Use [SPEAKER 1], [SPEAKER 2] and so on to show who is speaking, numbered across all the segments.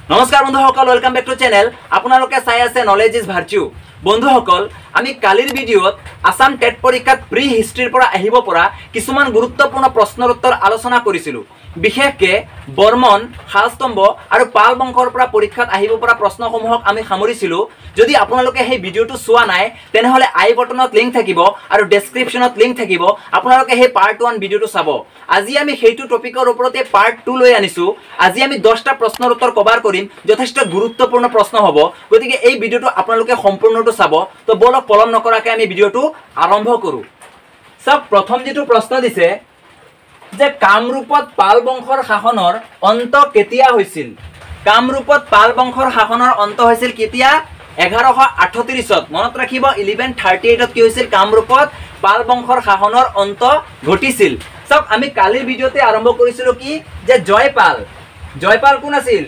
[SPEAKER 1] नमस्कार बंधुসকল, welcome back to channel. आपनालोके चाই আছে नॉलेज इज भार्च्यू। बंधुসকল, आमी कालिर भिडिओत आसाम टेट परीक्षात प्री हिस्ट्रीर পৰা আহিব পৰা কিছুমান গুৰুত্বপূৰ্ণ প্ৰশ্নৰ উত্তৰ আলোচনা কৰিছিলো। বিশেষকৈ বৰ্মন, শালস্তম্ভ আৰু পাল বংশৰ পৰা পৰীক্ষাত আহিব পৰা প্ৰশ্নসমূহক আমি সামৰিছিলো। যদি আপোনালোকে সেই ভিডিওটো চোৱা নাই তেনেহলে আই বটনত লিংক থাকিব আৰু ডেসক্ৰিপচনত লিংক থাকিব, আপোনালোকে সেই পাৰ্ট 1 ভিডিওটো চাব। আজি আমি সেইটো টপিকৰ ওপৰতে পাৰ্ট 2 লৈ আনিছো। আজি আমি 10টা প্ৰশ্নৰ উত্তৰ কভাৰ কৰিম, যথেষ্ট গুৰুত্বপূৰ্ণ প্ৰশ্ন হ'ব। গতিকে এই ভিডিওটো আপোনালোকে সম্পূৰ্ণটো চাব। তো বলক পলম নকৰাকৈ আমি ভিডিওটো আৰম্ভ কৰো। সব প্ৰথম যেটো প্ৰশ্ন দিছে যে কামৰূপত পাল বংশৰ শাসনৰ অন্ত কেতিয়া হৈছিল? কামৰূপত পাল বংশৰ শাসনৰ অন্ত হৈছিল কেতিয়া? 1138ত। মনত ৰাখিব 1138ত কি হৈছিল? কামৰূপত পাল বংশৰ শাসনৰ অন্ত ঘটিছিল। সব আমি কালিৰ ভিডিওতে আৰম্ভ কৰিছিলো কি যে জয়পাল কোন আছিল?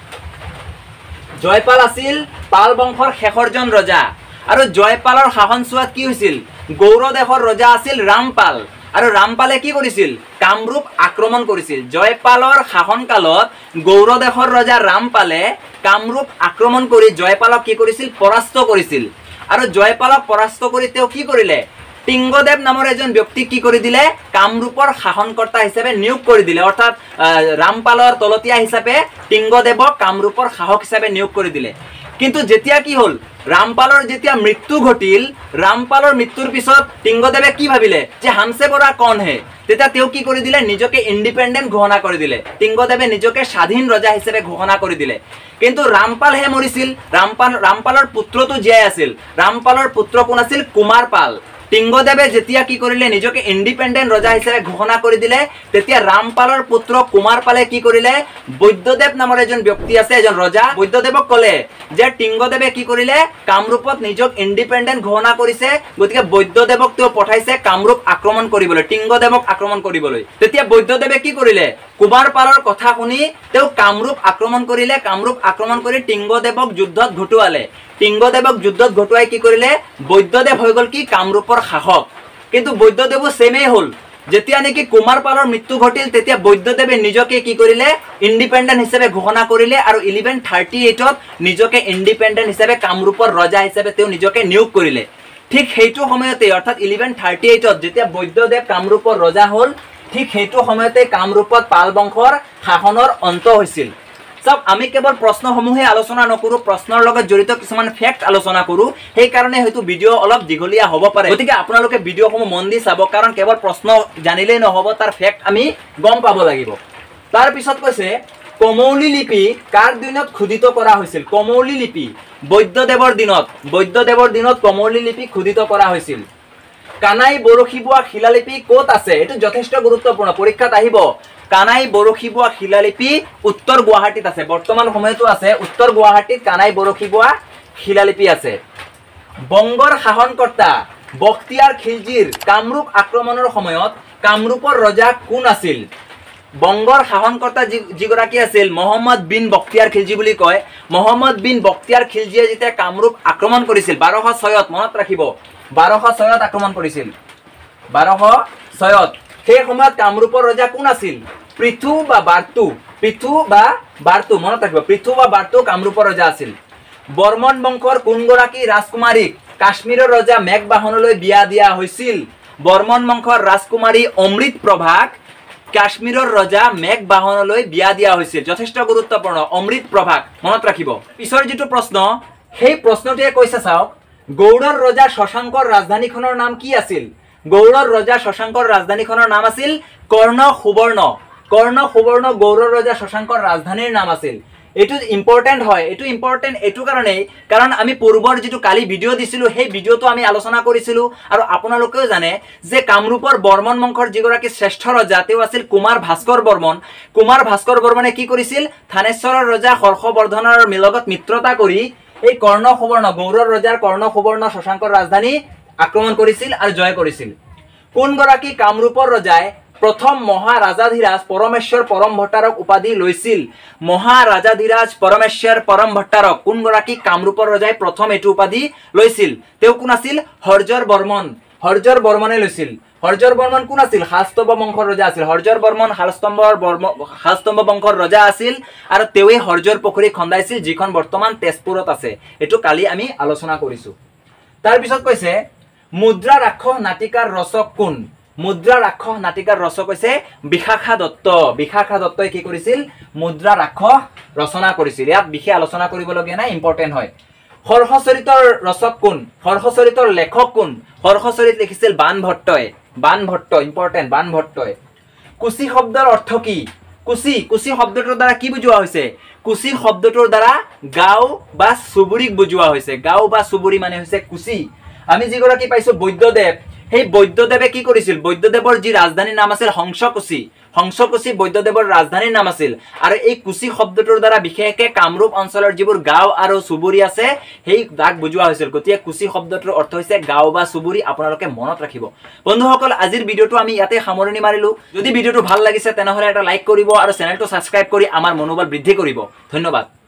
[SPEAKER 1] জয়পাল আছিল পাল বংশৰ শেষৰজন ৰজা। আৰু জয়পালৰ শাসনচোৱাত কি হৈছিল? গৌড়দেশৰ ৰজা আছিল ৰামপাল। আৰু ৰামপালে কি কৰিছিল? কামৰূপ আক্ৰমণ কৰিছিল। জয়পালৰ শাসনকালত গৌড়দেশৰ ৰজা ৰামপালে কামৰূপ আক্ৰমণ কৰি জয়পালক কি কৰিছিল? পৰাস্ত কৰিছিল। আৰু জয়পালক পৰাস্ত কৰি তেওঁ কি কৰিলে? টিংগদেৱ নামৰ এজন ব্যক্তিক কি কৰি দিলে? কামৰূপৰ শাসনকৰ্তা হিচাপে নিয়োগ কৰি দিলে। অৰ্থাৎ ৰামপালৰ তলতীয়া হিচাপে টিংগদেৱক কামৰূপৰ শাসক হিচাপে নিয়োগ কৰি দিলে। কিন্তু যেতিয়া কি হল? रामपालर जेतिया मृत्यु घटिल, रामपालर मृत्युर पिছত टिंगदेवे की भाविले जे हमसे बड़ा कौन है, तेता तेও কি কৰি দিলে? নিজকে ইন্ডিপেন্ডেন্ট ঘোষণা কৰি দিলে। টিংগদেৱে নিজকে স্বাধীন ৰজা হিচাপে ঘোষণা কৰি দিলে। কিন্তু ৰামপাল হে মৰিছিল। ৰামপালৰ পুত্ৰটো জীয়াই আছিল। ৰামপালৰ পুত্ৰ কোন আছিল? কুমাৰ পাল। টিংগদেৱে যেতিয়া কি কৰিলে? নিজকে ইন্ডিপেন্ডেন্ট ৰজা হিচাপে ঘোষণা কৰি দিলে, তেতিয়া ৰামপালৰ পুত্ৰ কুমাৰ পালে কি কৰিলে? বৈদ্যদেৱ নামৰ এজন ব্যক্তি আছে, এজন ৰজা। বৈদ্যদেৱক কলে যে টিংগদেৱে কি কৰিলে? কামৰূপত নিজক ইন্ডিপেন্ডেন্ট ঘোষণা কৰিছে, গতিকে বৈদ্যদেৱক তেওঁ পঠাইছে কামৰূপ আক্ৰমণ কৰিবলৈ, টিংগদেৱক আক্ৰমণ কৰিবলৈ। তেতিয়া বৈদ্যদেৱে কি কৰিলে? কুমাৰ পালৰ কথা শুনি তেওঁ কামৰূপ আক্ৰমণ কৰিলে। কামৰূপ আক্ৰমণ কৰি টিংগদেৱক যুদ্ধত ঘটুৱালে। টিংগদেৱক যুদ্ধত ঘটুৱাই কি কৰিলে? বৈদ্যদেৱ হৈ গল কি? কামৰূপৰ শাসক। কিন্তু বৈদ্যদেৱো সেমেই হল। যেতিয়া নেকি কুমাৰ পালৰ মৃত্যু ঘটিল, তেতিয়া বৈদ্যদেৱে নিজকে কি কৰিলে? ইন্ডিপেন্ডেন্ট হিচাপে ঘোষণা কৰিলে। আৰু 1138ত নিজকে ইন্ডিপেন্ডেন্ট হিচাপে কামৰূপৰ ৰজা হিচাপে তেওঁ নিজকে নিয়োগ কৰিলে। ঠিক সেইটো সময়তে অৰ্থাৎ 1138ত যেতিয়া বৈদ্যদেৱ কামৰূপৰ ৰজা হল, ঠিক সেইটো সময়তে কামৰূপত পাল বংশৰ শাসনৰ অন্ত হৈছিল। সব আমি কেৱল প্ৰশ্নসমূহে আলোচনা নকৰো, প্ৰশ্নৰ লগত জড়িত কিছুমান ফ্যাক্ট আলোচনা কৰো। সেই কাৰণে হয়তো ভিডিও অলপ দীঘলীয়া হ'ব পাৰে। গতিকে আপোনালোকে ভিডিওসমূহ মন দি চাব, কাৰণ কেৱল প্ৰশ্ন জানিলেই নহব, তাৰ ফ্যাক্ট আমি গম পাব লাগিব। তাৰ পিছত কৈছে কমৌলি লিপি কাৰ দিনত খোদিত কৰা হৈছিল? কমৌলি লিপি বৈদ্যদেৱৰ দিনত। বৈদ্যদেৱৰ দিনত কমৌলি লিপি খোদিত কৰা হৈছিল। কানাই বৰশী বোৱা শিলালিপি ক'ত আছে? এইটো যথেষ্ট গুৰুত্বপূৰ্ণ, পৰীক্ষাত আহিব। কানাই বৰশী বোৱা শিলালিপি উত্তৰ গুৱাহাটীত আছে। বৰ্তমান সময়তো আছে। উত্তৰ গুৱাহাটীত কানাই বৰশী বোৱা শিলালিপি আছে। বংগৰ শাসনকৰ্তা বখতিয়াৰ খিলজীৰ কামৰূপ আক্ৰমণৰ সময়ত কামৰূপৰ ৰজা কোন আছিল? বংগৰ শাসনকৰ্তা যিগৰাকী আছিল মহম্মদ বিন বখতিয়াৰ খিলজী বুলি কয়। মহম্মদ বিন বখতিয়াৰ খিলজীয়ে যেতিয়া কামৰূপ আক্ৰমণ কৰিছিল 1206ত, মনত ৰাখিব 1206ত আক্ৰমণ কৰিছিল। 1206ত সেই সময়ত কামৰূপৰ ৰজা কোন আছিল? পৃথু বা বাৰ্তু। পৃথু বা বাৰ্তু, মনত ৰাখিব পৃথু বা বাৰ্তু কামৰূপৰ ৰজা আছিল। বৰ্মন বংশৰ কোনগৰাকী ৰাজকুমাৰীক কাশ্মীৰৰ ৰজা মেঘবাহনলৈ বিয়া দিয়া হৈছিল? বৰ্মন বংশৰ ৰাজকুমাৰী অমৃত প্ৰভাক কাশ্মীৰৰ ৰজা মেঘবাহনলৈ বিয়া দিয়া হৈছিল। যথেষ্ট গুৰুত্বপূৰ্ণ, অমৃত প্ৰভাক, মনত ৰাখিব। পিছৰ যেটো প্ৰশ্ন, সেই প্ৰশ্নটোৱে কৈছে চাওক, গৌড়ৰ ৰজা শশাংকৰ ৰাজধানীখনৰ নাম কি আছিল? গৌড়ৰ ৰজা শশাংকৰ ৰাজধানীখনৰ নাম আছিল কৰ্ণ সুবৰ্ণ। কৰ্ণ সুবৰ্ণ গৌড়ৰ ৰজা শশাংকৰ ৰাজধানীৰ নাম আছিল। এইটো ইম্পৰ্টেন্ট হয়। এইটো ইম্পৰ্টেন্ট এইটো কাৰণেই কাৰণ আমি পূৰ্বৰ যেটো কালি ভিডিও দিছিলো, সেই ভিডিওটো আমি আলোচনা কৰিছিলো। আৰু আপোনালোকেও জানে যে কামৰূপৰ বৰ্মন বংশৰ যিগৰাকী শ্ৰেষ্ঠ ৰজা তেওঁ আছিল কুমাৰ ভাস্কৰ বৰ্মন। কুমাৰ ভাস্কৰ বৰ্মনে কি কৰিছিল? থানেশ্বৰৰ ৰজা হৰ্ষবৰ্ধনৰ লগত মিত্ৰতা কৰি এই কৰ্ণ সুবৰ্ণ, গৌড়ৰ ৰজাৰ কৰ্ণ সুবৰ্ণ শশাংকৰ ৰাজধানী আক্ৰমণ কৰিছিল আৰু জয় কৰিছিল। কোনগৰাকী কামৰূপৰ ৰজাই প্ৰথম মহাৰাজাধিৰাজ পৰমেশ্বৰ পৰম ভট্টাৰক উপাধি লৈছিল? মহাৰাজাধিৰাজ পৰমেশ্বৰ পৰম ভট্টাৰক কোনগৰাকী কামৰূপৰ ৰজাই প্ৰথম এইটো উপাধি লৈছিল? তেওঁ কোন আছিল? হৰ্যৰ বৰ্মন। হৰ্যৰ বৰ্মনে লৈছিল। হৰ্যৰ বৰ্মন কোন আছিল শালস্তম্ভ বংশৰ ৰজা আছিল হৰ্যৰ বৰ্মন শালস্তম্ভ বংশৰ ৰজা আছিল আৰু তেৱে হৰ্যৰ পুখুৰী খন্দাইছিল যিখন বৰ্তমান তেজপুৰত আছে এটো কালি আমি আলোচনা কৰিছো তাৰ পিছত কৈছে মুদ্ৰা ৰাক্ষস নাটিকাৰ ৰচক কোন মুদ্ৰা ৰাক্ষস নাটিকাৰ ৰচক হৈছে বিশাখা দত্তই কি কৰিছিল মুদ্ৰা ৰাক্ষস ৰচনা কৰিছিল ইয়াত বিশেষ আলোচনা কৰিবলগীয়া নাই ইম্পৰ্টেন্ট হয় হৰ্ষচৰিতৰ ৰচক কোন হৰ্ষচৰিতৰ লেখক কোন হৰ্ষচৰিত লিখিছিল বাণভট্ট ইম্পৰ্টেন্ট বাণভট্টই কুচি শব্দৰ অৰ্থ কি কুচি শব্দটোৰ দ্বাৰা কি বুজোৱা হৈছে কুচি শব্দটোৰ দ্বাৰা গাঁও বা চুবুৰীক বুজোৱা হৈছে গাঁও বা চুবুৰী মানে হৈছে কুচি আমি যিগৰাকী পাইছো বৈদ্যদেৱ সেই বৈদ্যদেৱে কি কৰিছিল বৈদ্যদেৱৰ যি ৰাজধানীৰ নাম আছিল হংসকুচি বৈদ্যদেৱৰ ৰাজধানীৰ নাম আছিল আৰু এই কুচি শব্দটোৰ দ্বাৰা বিশেষকৈ কামৰূপ অঞ্চলৰ যিবোৰ গাঁও আৰু চুবুৰী আছে সেই দাগ বুজোৱা হৈছিল গতিকে কুচি শব্দটোৰ অৰ্থ হৈছে গাঁও বা চুবুৰী আপোনালোকে মনত ৰাখিব বন্ধুসকল আজিৰ ভিডিঅটো আমি ইয়াতে সামৰণি মাৰিলো যদি ভিডিঅটো ভাল লাগিছে তেনেহলে এটা লাইক কৰিব আৰু চেনেলটো সাবস্ক্ৰাইব কৰি আমাৰ মনোবল বৃদ্ধি কৰিব ধন্যবাদ